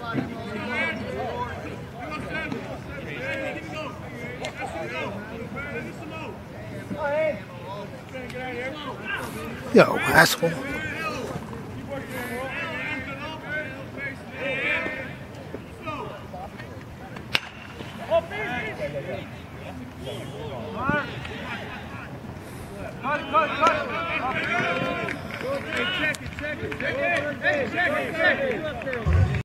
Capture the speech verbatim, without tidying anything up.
Yo, asshole. Cut, cut, cut. Check it, check it, check it. Hey, check it, check it.